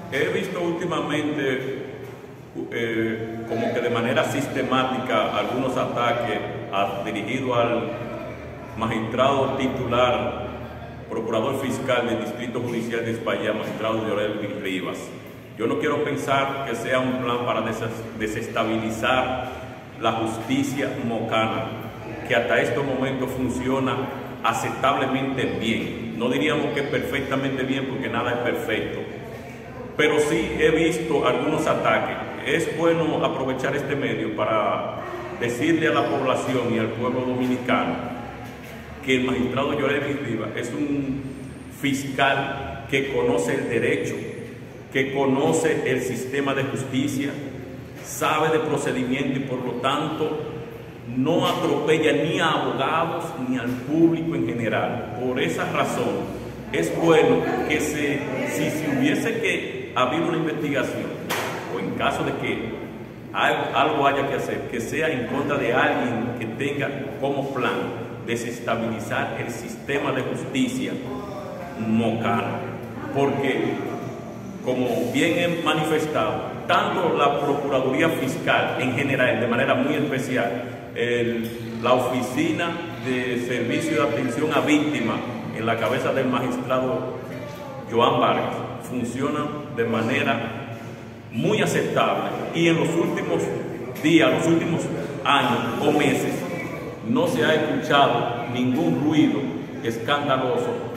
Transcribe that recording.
He visto últimamente como que de manera sistemática algunos ataques dirigidos al magistrado titular, procurador fiscal del Distrito Judicial de Espaillat, magistrado Yorel Rivas. Yo no quiero pensar que sea un plan para desestabilizar la justicia mocana, que hasta este momento funciona aceptablemente bien. No diríamos que perfectamente bien, porque nada es perfecto, pero sí he visto algunos ataques. Es bueno aprovechar este medio para decirle a la población y al pueblo dominicano que el magistrado Yorel Rivas es un fiscal que conoce el derecho, que conoce el sistema de justicia, sabe de procedimiento y por lo tanto no atropella ni a abogados ni al público en general. Por esa razón es bueno que si hubiese que haber una investigación o en caso de que algo haya que hacer, que sea en contra de alguien que tenga como plan desestabilizar el sistema de justicia mocano, porque como bien he manifestado, tanto la Procuraduría Fiscal en general, de manera muy especial, la Oficina de Servicio de Atención a Víctimas en la cabeza del magistrado Joan Vargas, funcionan de manera muy aceptable, y en los últimos días, los últimos años o meses, no se ha escuchado ningún ruido escandaloso